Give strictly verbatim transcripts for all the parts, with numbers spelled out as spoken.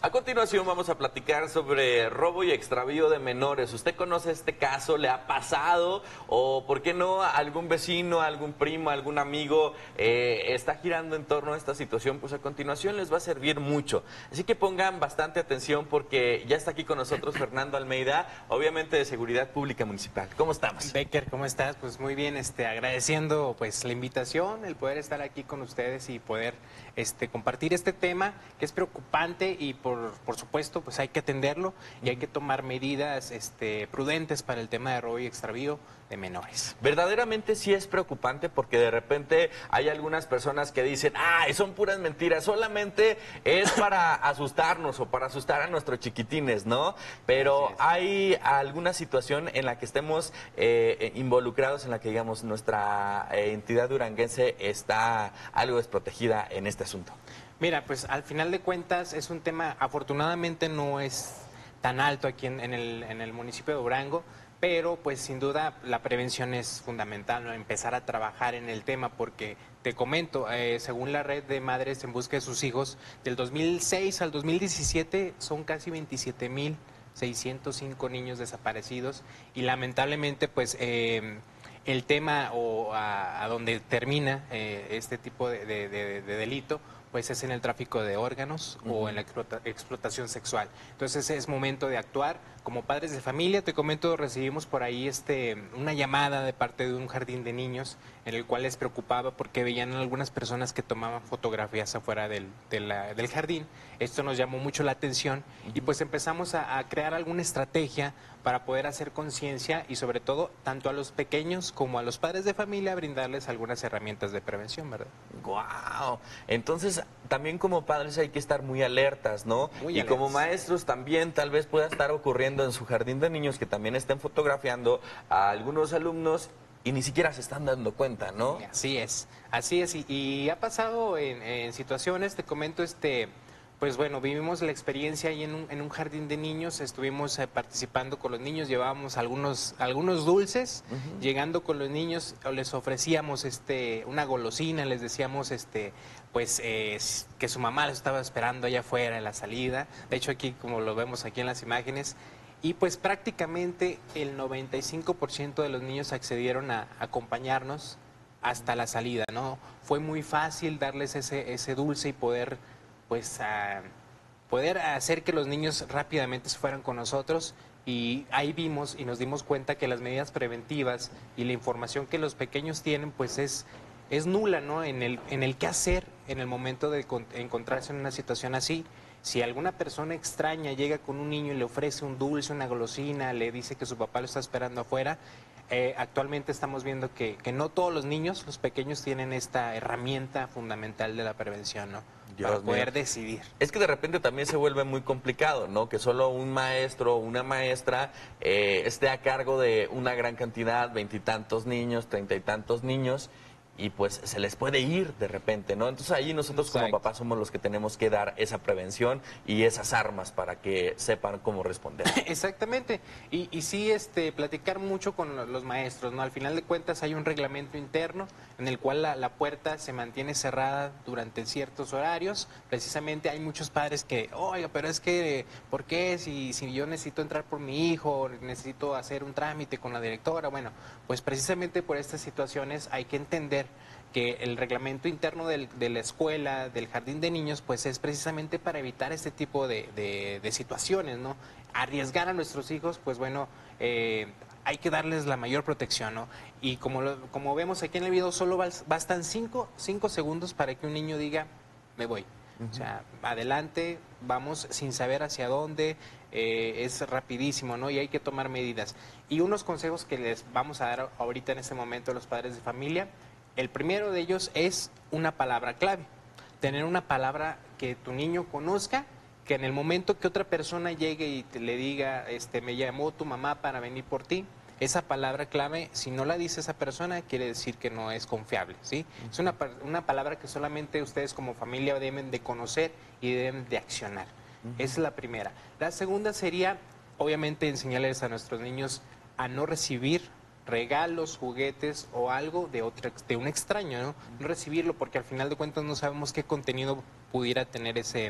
A continuación vamos a platicar sobre robo y extravío de menores. ¿Usted conoce este caso? ¿Le ha pasado? ¿O por qué no algún vecino, algún primo, algún amigo eh, está girando en torno a esta situación? Pues a continuación les va a servir mucho. Así que pongan bastante atención porque ya está aquí con nosotros Fernando Almeida, obviamente de Seguridad Pública Municipal. ¿Cómo estamos? Becker, ¿cómo estás? Pues muy bien, este, agradeciendo pues la invitación, el poder estar aquí con ustedes y poder este, compartir este tema que es preocupante y por, por supuesto pues hay que atenderlo y hay que tomar medidas este, prudentes para el tema de robo y extravío de menores. Verdaderamente sí es preocupante porque de repente hay algunas personas que dicen, ah, son puras mentiras, solamente es para asustarnos o para asustar a nuestros chiquitines, ¿no? Pero hay alguna situación en la que estemos eh, involucrados, en la que digamos nuestra eh, entidad duranguense está algo desprotegida en este asunto. Mira, pues al final de cuentas es un tema, afortunadamente no es tan alto aquí en, en, el, en el municipio de Durango, pero pues sin duda la prevención es fundamental, ¿no? Empezar a trabajar en el tema porque te comento, eh, según la red de madres en busca de sus hijos, del dos mil seis al dos mil diecisiete son casi veintisiete mil seiscientos cinco niños desaparecidos y lamentablemente pues eh, el tema o a, a donde termina eh, este tipo de, de, de, de delito pues es en el tráfico de órganos uh-huh. o en la explota, explotación sexual. Entonces es momento de actuar. Como padres de familia, te comento, recibimos por ahí este, una llamada de parte de un jardín de niños en el cual les preocupaba porque veían algunas personas que tomaban fotografías afuera del, de la, del jardín. Esto nos llamó mucho la atención uh-huh. y pues empezamos a, a crear alguna estrategia para poder hacer conciencia y sobre todo tanto a los pequeños como a los padres de familia brindarles algunas herramientas de prevención, ¿verdad? ¡Guau! Entonces también como padres hay que estar muy alertas, ¿no? Muy y alertas. Como maestros también tal vez pueda estar ocurriendo en su jardín de niños que también estén fotografiando a algunos alumnos y ni siquiera se están dando cuenta, ¿no? Así es, así es. Y, y ha pasado en, en situaciones, te comento, este... Pues bueno, vivimos la experiencia ahí en un, en un jardín de niños, estuvimos eh, participando con los niños, llevábamos algunos, algunos dulces, uh-huh. llegando con los niños les ofrecíamos este, una golosina, les decíamos este, pues eh, que su mamá los estaba esperando allá afuera en la salida, de hecho aquí como lo vemos aquí en las imágenes, y pues prácticamente el noventa y cinco por ciento de los niños accedieron a acompañarnos hasta la salida, ¿no? Fue muy fácil darles ese, ese dulce y poder... pues a poder hacer que los niños rápidamente se fueran con nosotros y ahí vimos y nos dimos cuenta que las medidas preventivas y la información que los pequeños tienen pues es, es nula, ¿no? En el, en el qué hacer en el momento de encontrarse en una situación así. Si alguna persona extraña llega con un niño y le ofrece un dulce, una golosina, le dice que su papá lo está esperando afuera, eh, actualmente estamos viendo que, que no todos los niños, los pequeños, tienen esta herramienta fundamental de la prevención, ¿no? Dios para poder mío. decidir. Es que de repente también se vuelve muy complicado, ¿no? Que solo un maestro o una maestra eh, esté a cargo de una gran cantidad, veintitantos niños, treinta y tantos niños, y pues se les puede ir de repente, ¿no? Entonces ahí nosotros Exacto. como papás somos los que tenemos que dar esa prevención y esas armas para que sepan cómo responder. Exactamente. Y, y sí, este, platicar mucho con los maestros, ¿no? Al final de cuentas hay un reglamento interno en el cual la, la puerta se mantiene cerrada durante ciertos horarios. Precisamente hay muchos padres que, oiga, pero es que, ¿por qué? Si, si yo necesito entrar por mi hijo, necesito hacer un trámite con la directora. Bueno, pues precisamente por estas situaciones hay que entender que el reglamento interno del, de la escuela, del jardín de niños, pues es precisamente para evitar este tipo de, de, de situaciones, ¿no? Arriesgar a nuestros hijos, pues bueno, eh, hay que darles la mayor protección, ¿no? Y como, lo, como vemos aquí en el video, solo bastan cinco, cinco segundos para que un niño diga, me voy. Uh-huh. O sea, adelante, vamos sin saber hacia dónde, eh, es rapidísimo, ¿no? Y hay que tomar medidas. Y unos consejos que les vamos a dar ahorita en este momento a los padres de familia. El primero de ellos es una palabra clave. Tener una palabra que tu niño conozca, que en el momento que otra persona llegue y te le diga, este, me llamó tu mamá para venir por ti, esa palabra clave, si no la dice esa persona, quiere decir que no es confiable, ¿sí? Uh-huh. Es una, una palabra que solamente ustedes como familia deben de conocer y deben de accionar. Uh-huh. Esa es la primera. La segunda sería, obviamente, enseñarles a nuestros niños a no recibir regalos, juguetes o algo de otro, de un extraño, ¿no? No recibirlo porque al final de cuentas no sabemos qué contenido pudiera tener ese,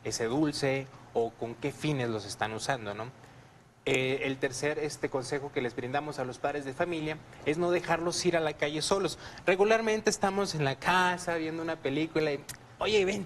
ese dulce o con qué fines los están usando, ¿no? Eh, el tercer este consejo que les brindamos a los padres de familia es no dejarlos ir a la calle solos. Regularmente estamos en la casa viendo una película y, oye, ven,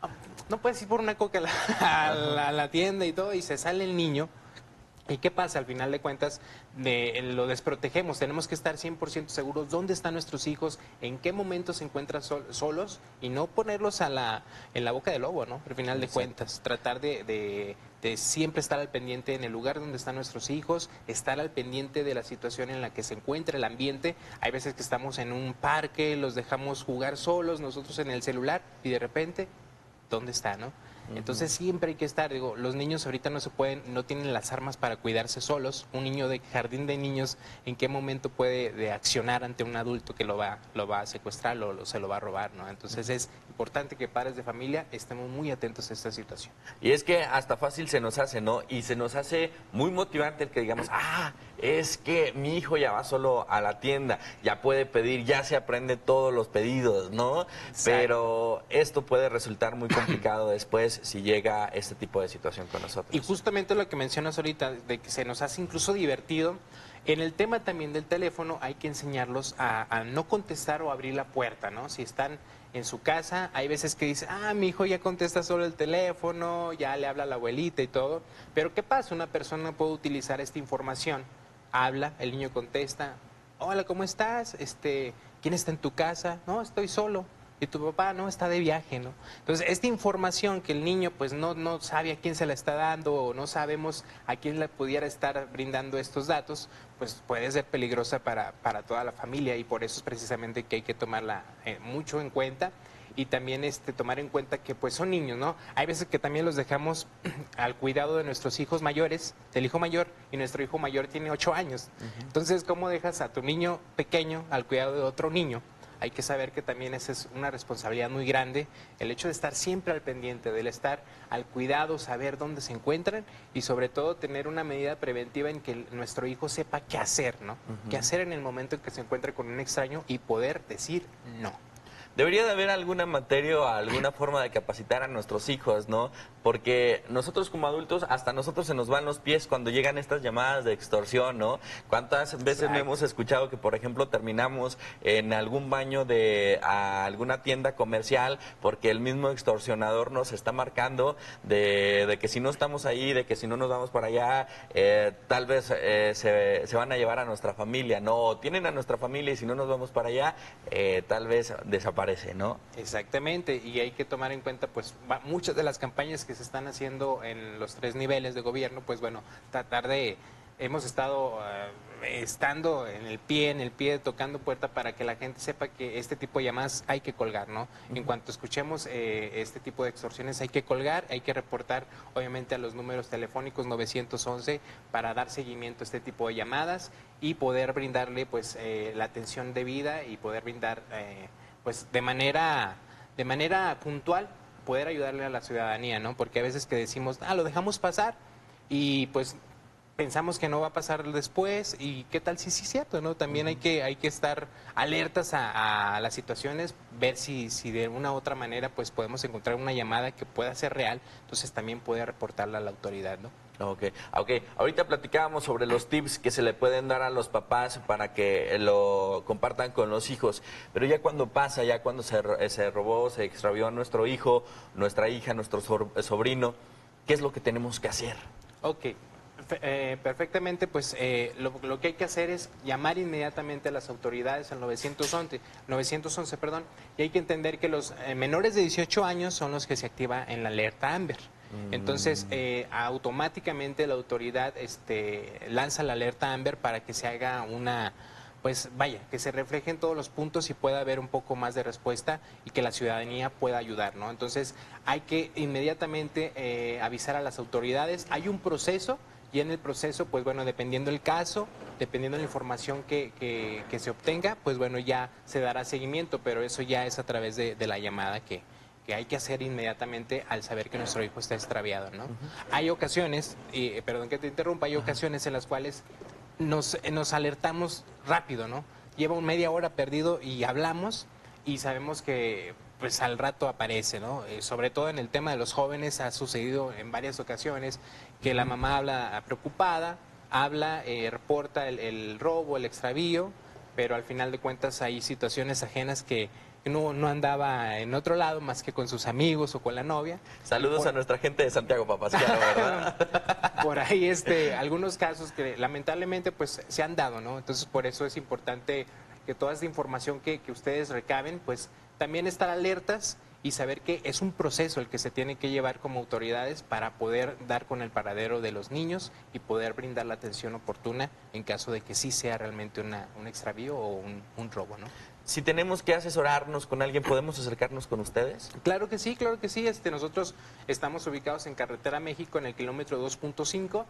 no puedes ir por una coca a la, a la, a la tienda y todo, y se sale el niño. ¿Y qué pasa? Al final de cuentas, de, lo desprotegemos. Tenemos que estar cien por ciento seguros dónde están nuestros hijos, en qué momento se encuentran sol, solos y no ponerlos a la, en la boca del lobo, ¿no? Al final de Sí. cuentas, tratar de, de, de siempre estar al pendiente en el lugar donde están nuestros hijos, estar al pendiente de la situación en la que se encuentra el ambiente. Hay veces que estamos en un parque, los dejamos jugar solos, nosotros en el celular, y de repente, ¿dónde está, no? Entonces siempre hay que estar, digo, los niños ahorita no se pueden, no tienen las armas para cuidarse solos. Un niño de jardín de niños, ¿en qué momento puede de accionar ante un adulto que lo va, lo va a secuestrar o lo, se lo va a robar, ¿no? Entonces es importante que padres de familia estemos muy atentos a esta situación. Y es que hasta fácil se nos hace, ¿no? Y se nos hace muy motivante el que digamos, ah, es que mi hijo ya va solo a la tienda, ya puede pedir, ya se aprende todos los pedidos, ¿no? Exacto. Pero esto puede resultar muy complicado después si llega este tipo de situación con nosotros. Y justamente lo que mencionas ahorita, de que se nos hace incluso divertido, en el tema también del teléfono hay que enseñarlos a, a no contestar o abrir la puerta, ¿no? Si están en su casa, hay veces que dicen, ah, mi hijo ya contesta solo el teléfono, ya le habla a la abuelita y todo. Pero ¿qué pasa? Una persona puede utilizar esta información, habla, el niño contesta, hola, ¿cómo estás? Este, ¿quién está en tu casa? No, estoy solo. Y tu papá no está de viaje, ¿no? Entonces, esta información que el niño pues no, no sabe a quién se la está dando o no sabemos a quién le pudiera estar brindando estos datos, pues puede ser peligrosa para, para toda la familia, y por eso es precisamente que hay que tomarla eh, mucho en cuenta, y también este, tomar en cuenta que pues son niños, ¿no? Hay veces que también los dejamos al cuidado de nuestros hijos mayores, del hijo mayor, y nuestro hijo mayor tiene ocho años. Uh-huh. Entonces, ¿cómo dejas a tu niño pequeño al cuidado de otro niño? Hay que saber que también esa es una responsabilidad muy grande, el hecho de estar siempre al pendiente, del estar al cuidado, saber dónde se encuentran, y sobre todo tener una medida preventiva en que nuestro hijo sepa qué hacer, ¿no? Uh-huh. Qué hacer en el momento en que se encuentre con un extraño y poder decir no. Debería de haber alguna materia o alguna forma de capacitar a nuestros hijos, ¿no? Porque nosotros como adultos, hasta nosotros se nos van los pies cuando llegan estas llamadas de extorsión, ¿no? ¿Cuántas veces me hemos escuchado que, por ejemplo, terminamos en algún baño de a alguna tienda comercial porque el mismo extorsionador nos está marcando de, de que si no estamos ahí, de que si no nos vamos para allá, eh, tal vez eh, se, se van a llevar a nuestra familia, ¿no? O tienen a nuestra familia y si no nos vamos para allá, eh, tal vez desaparezcan. Parece, ¿no? Exactamente, y hay que tomar en cuenta pues muchas de las campañas que se están haciendo en los tres niveles de gobierno, pues bueno, tratar de, hemos estado uh, estando en el pie, en el pie, tocando puerta para que la gente sepa que este tipo de llamadas hay que colgar, ¿no? Uh-huh. En cuanto escuchemos eh, este tipo de extorsiones hay que colgar, hay que reportar obviamente a los números telefónicos nueve once para dar seguimiento a este tipo de llamadas y poder brindarle pues eh, la atención debida y poder brindar eh, pues de manera, de manera puntual, poder ayudarle a la ciudadanía, ¿no? Porque a veces que decimos, ah, lo dejamos pasar y pues pensamos que no va a pasar después, y qué tal si sí es cierto, ¿no? También hay que, hay que estar alertas a, a las situaciones, ver si, si de una u otra manera pues podemos encontrar una llamada que pueda ser real, entonces también puede reportarla a la autoridad, ¿no? Ok, ok. Ahorita platicábamos sobre los tips que se le pueden dar a los papás para que lo compartan con los hijos, pero ya cuando pasa, ya cuando se, se robó, se extravió nuestro hijo, nuestra hija, nuestro sobrino, ¿qué es lo que tenemos que hacer? Ok. Eh, perfectamente, pues eh, lo, lo que hay que hacer es llamar inmediatamente a las autoridades al nueve once, perdón, y hay que entender que los eh, menores de dieciocho años son los que se activa en la alerta Amber. Entonces, eh, automáticamente la autoridad este, lanza la alerta Amber para que se haga una, pues vaya, que se reflejen todos los puntos y pueda haber un poco más de respuesta y que la ciudadanía pueda ayudar, ¿no? Entonces, hay que inmediatamente eh, avisar a las autoridades. Hay un proceso. Y en el proceso, pues bueno, dependiendo del caso, dependiendo de la información que, que, que se obtenga, pues bueno, ya se dará seguimiento, pero eso ya es a través de, de la llamada que, que hay que hacer inmediatamente al saber que nuestro hijo está extraviado, ¿no? Uh-huh. Hay ocasiones, y perdón que te interrumpa, hay ocasiones en las cuales nos, nos alertamos rápido, ¿no? Lleva un media hora perdido y hablamos y sabemos que pues al rato aparece, ¿no? Eh, sobre todo en el tema de los jóvenes ha sucedido en varias ocasiones que la mamá habla preocupada, habla, eh, reporta el, el robo, el extravío, pero al final de cuentas hay situaciones ajenas que no, no andaba en otro lado más que con sus amigos o con la novia. Saludos por, a nuestra gente de Santiago Papasquiaro, ¿verdad? por ahí este, algunos casos que lamentablemente pues se han dado, ¿no? Entonces por eso es importante que toda esta información que, que ustedes recaben, pues también estar alertas y saber que es un proceso el que se tiene que llevar como autoridades para poder dar con el paradero de los niños y poder brindar la atención oportuna en caso de que sí sea realmente una, un extravío o un, un robo, ¿no? Si tenemos que asesorarnos con alguien, ¿podemos acercarnos con ustedes? Claro que sí, claro que sí. Este, nosotros estamos ubicados en Carretera México, en el kilómetro dos punto cinco.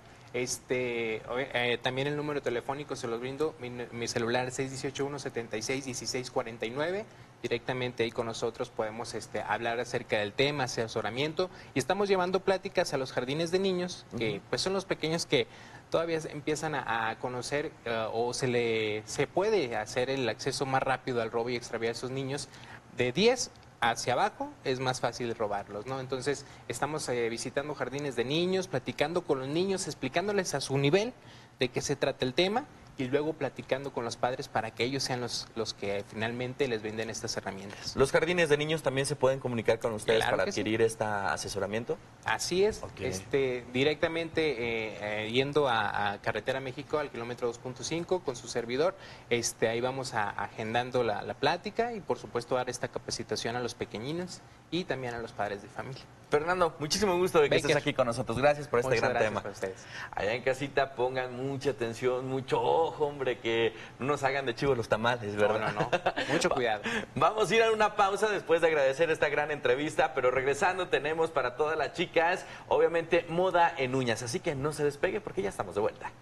Este, eh, también el número telefónico se los brindo, mi, mi celular es seis uno ocho, uno siete seis, uno seis cuatro nueve. Directamente ahí con nosotros podemos este, hablar acerca del tema, asesoramiento. Y estamos llevando pláticas a los jardines de niños, que uh-huh. pues son los pequeños que todavía empiezan a, a conocer uh, o se le se puede hacer el acceso más rápido al robo y extravío a esos niños. De diez hacia abajo es más fácil robarlos, ¿no? Entonces estamos eh, visitando jardines de niños, platicando con los niños, explicándoles a su nivel de qué se trata el tema y luego platicando con los padres para que ellos sean los, los que finalmente les brinden estas herramientas. ¿Los jardines de niños también se pueden comunicar con ustedes Claro para que adquirir sí. este asesoramiento? Así es, Okay. este, directamente eh, eh, yendo a, a Carretera México al kilómetro dos punto cinco con su servidor, este, ahí vamos a, agendando la, la plática y por supuesto dar esta capacitación a los pequeñinos y también a los padres de familia. Fernando, muchísimo gusto de que Baker. estés aquí con nosotros. Gracias por este Muchas gran gracias tema. para ustedes. Allá en casita pongan mucha atención, mucho ojo, hombre, que no nos hagan de chivos los tamales, ¿verdad? No, no, no. Mucho cuidado. Vamos a ir a una pausa después de agradecer esta gran entrevista, pero regresando tenemos para todas las chicas, obviamente, moda en uñas. Así que no se despegue porque ya estamos de vuelta.